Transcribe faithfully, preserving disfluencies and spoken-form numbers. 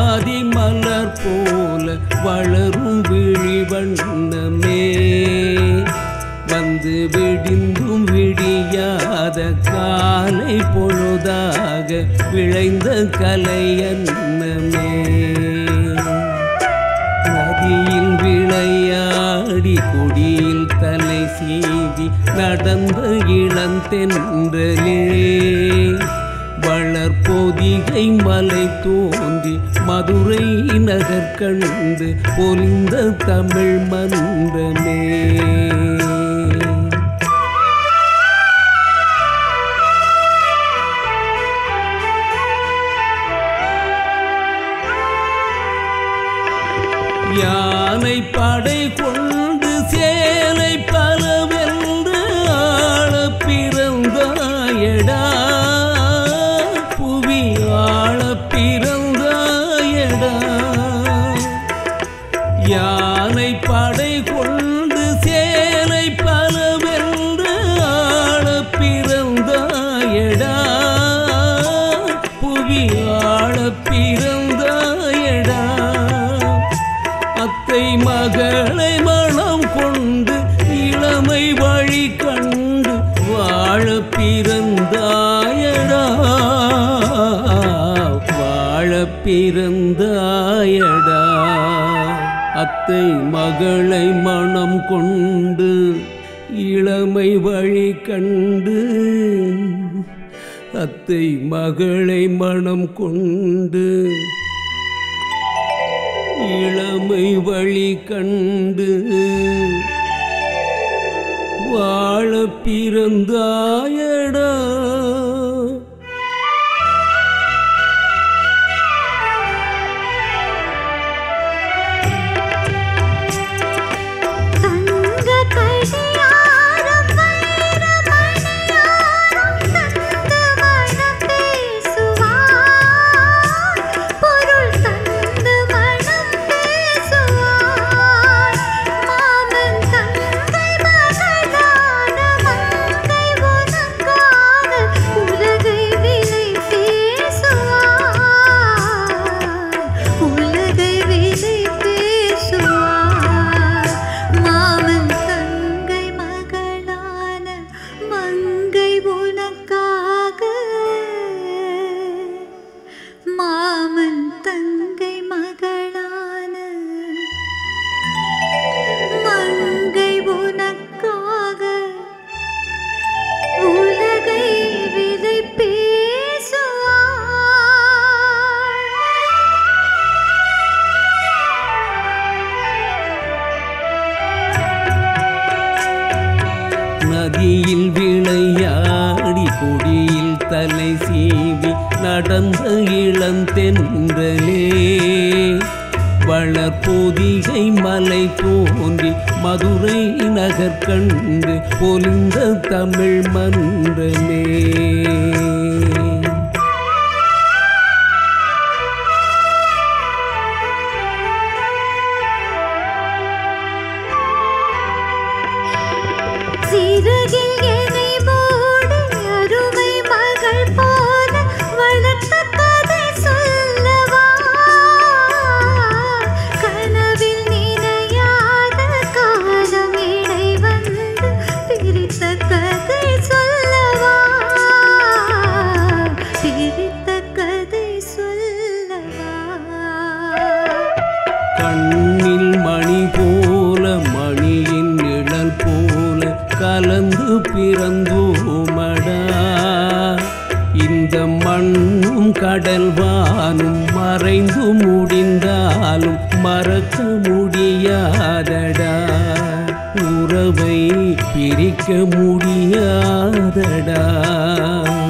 ஜாதி மலர் போல வளரும் விழி வண்ணமே வந்து விடிந்தும் விடியாத காலை பொழுதாக விளைந்த கலை அன்னமே நதியில் விளையாடி கொடியில் தலை சீவி நடந்த இளந்தென்றலே வளர்பொதிகை மலை தோன்றி மதுரை நகர் கண்டு பொலிந்த தமிழ் மன்றமே யானை படை கொண்டு சேலை பலவென்று ஆள பிறந்தாயடா புவி ஆள பிறந்தாயடா யானை படை கொண்டு சேலை பலவென்று ஆள பிறந்தாயடா புவி ஆள பிறந்தாயடா அத்தை மகளை மனம் கொண்டு இளமை வழி கண்டு வாழ பிறந்தாயடா வாழ பிறந்தாயடா அத்தை மகளை மனம் கொண்டு இளமை வழி கண்டு அத்தை மகளை மனம் கொண்டு இளமை வழி கண்டு வாழ பிறந்தாயடா நதியில் விளையாடி கொடியில் தலை சீவி நடந்த இளந்தென்றலே வளர்பொதிகை மலை தோன்றி மதுரை நகர் கண்டு பொலிந்த தமிழ் மன்றமே சிறகில் என்னை மூடி அருமை மகள் போல வளர்த்த கதை சொல்லவா கனவில் நினையாத காலம் இடை வந்து பிரித்த கதை சொல்லவா பிரித்த கதை சொல்லவா கண்ணில் மணி போல மணியின் நிழல் போல கலந்து பிறந்தோமடா இந்த மண்ணும் கடல் வானும் மறைந்து முடிந்தாலும் மறக்க முடியாதடா உறவை பிரிக்க முடியாதடா